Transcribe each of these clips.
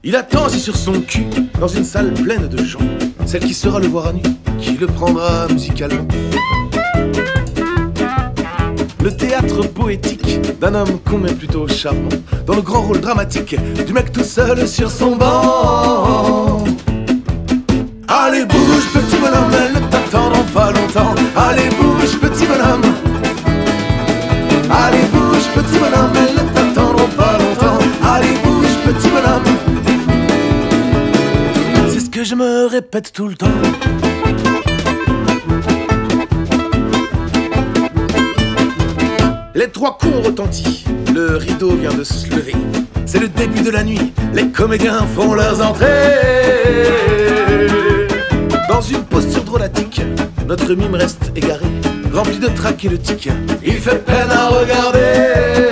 Il attend assis sur son cul, dans une salle pleine de gens. Celle qui saura le voir à nu, qui le prendra musicalement. Le théâtre poétique d'un homme qu'on met plutôt charmant, dans le grand rôle dramatique du mec tout seul sur son banc. Allez bouge petit bonhomme, elles ne t'attendront pas longtemps. Allez bouge petit bonhomme. Allez bouge petit bonhomme, elles ne t'attendront pas longtemps. Allez bouge petit bonhomme. C'est ce que je me répète tout le temps. Les trois coups ont retenti, le rideau vient de se lever. C'est le début de la nuit, les comédiens font leurs entrées. Dans une posture drôlatique, notre mime reste égaré, rempli de trac et de tic. Il fait peine à regarder.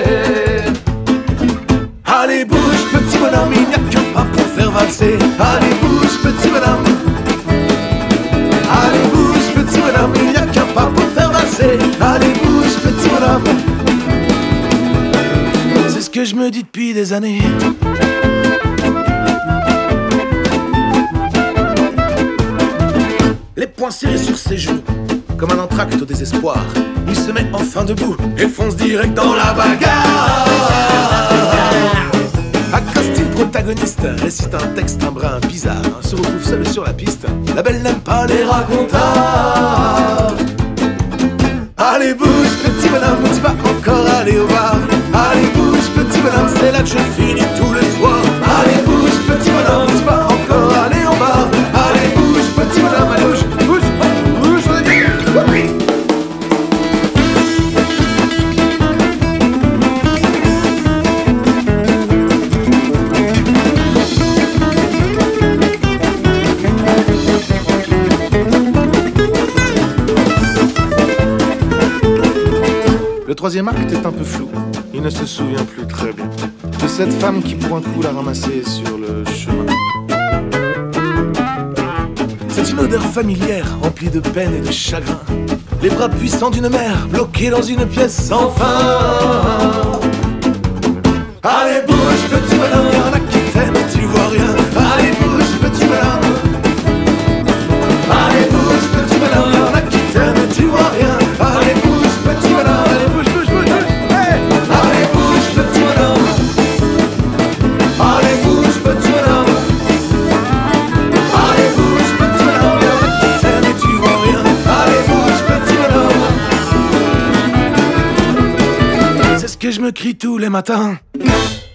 Allez bouge petit bonhomme, il n'y a qu'un pas pour faire valser. Allez bouge petit bonhomme. Allez bouge petit bonhomme, il n'y a qu'un pas pour faire valser. Allez bouge petit bonhomme. C'est ce que je me dis depuis des années. Les poings serrés sur ses genoux, comme un entracte au désespoir, il se met enfin debout et fonce direct dans la bagarre. Accoste le protagoniste, récite un texte un brin bizarre, se retrouve seul sur la piste, la belle n'aime pas les racontars. Allez bouge petit bonhomme, tu vas encore aller au bar. Allez bouge petit bonhomme, c'est là que je finis tout le soir. Allez bouge petit bonhomme, tu vas encore aller au bar. Allez bouge petit bonhomme, allez bouge, bouge, bouge, bouge. Le troisième acte est un peu flou, il ne se souvient plus très bien de cette femme qui pour un coup l'a ramassé sur le chemin. C'est une odeur familière, remplie de peine et de chagrin. Les bras puissants d'une mère, bloqués dans une pièce sans fin. Allez bouge petit bonhomme, y'en a qui t'aiment, tu vois rien. Allez bouge petit bonhomme. Allez bouge petit bonhomme, y'en a qui t'aiment, tu vois rien. Allez bouge petit bonhomme. Que je me crie tous les matins.